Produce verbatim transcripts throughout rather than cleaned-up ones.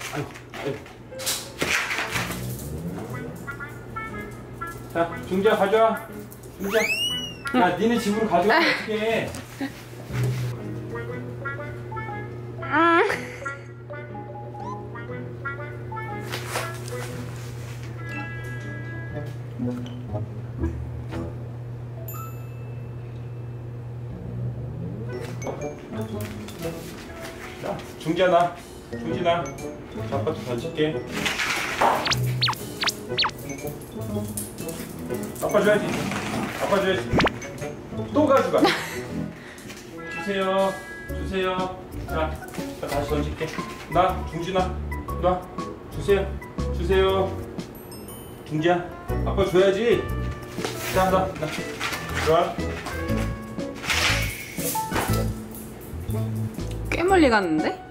아이고, 아이고. 자, 중자 가져와. 중자. 야, 니네 집으로 가져가면 어떡해. 자, 중자 나. 중진아. 아빠도 던질게. 아빠 줘야지. 아빠 줘야지. 또 가져가. 주세요. 주세요. 자, 자 다시 던질게. 나 중진아. 나 주세요. 주세요. 중지야. 아빠 줘야지. 자, 나, 나. 좋아. 꽤 멀리 갔는데?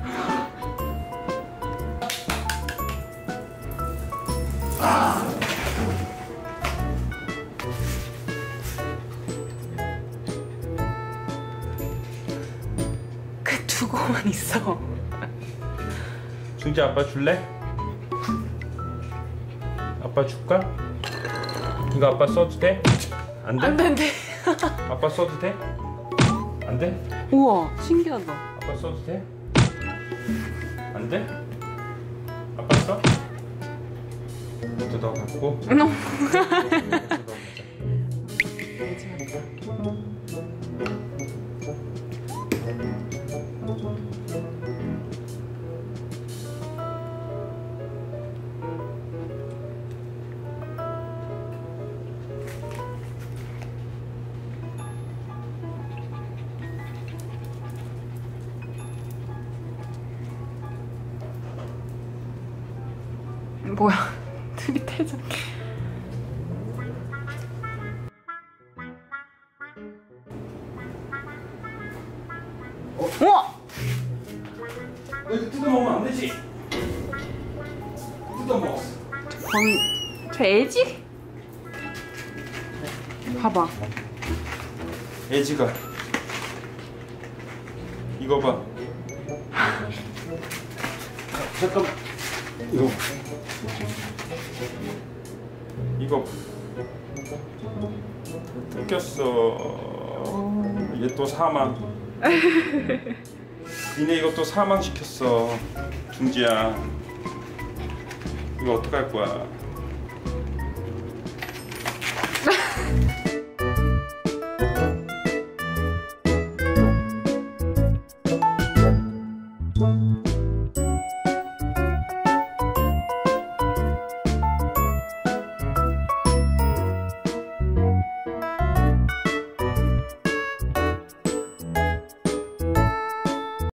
그 두고만 있어. 중지 아빠 줄래? 아빠 줄까? 이거 아빠 써도 돼? 안 돼? 안 된대. 아빠 써도 돼? 안 돼? 우와, 신기하다. 아빠 써도 돼? 안 돼? 아빠 써? 뜯어 갖고. 너무. 뭐야? 둘이 태자. 어? 우와! 너 이거 뜯어 먹으면 안 되지? 뜯어 먹었어. 범인, 저 애지? 봐봐. 애지가 이거 봐. 잠깐만. 이거 이거 뜯겼어. 얘 또 사망. 니네 이거 또 사망 시켰어. 중지야. 이거 어떡할 거야?